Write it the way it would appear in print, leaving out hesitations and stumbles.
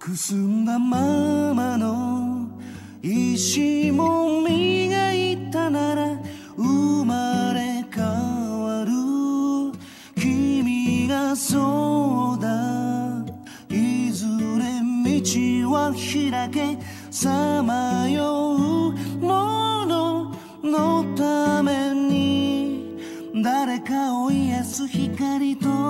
くすんだままの石も磨いたなら生まれ変わる。君がそうだ、いずれ道は開け、さまよう者のために誰かを癒す光と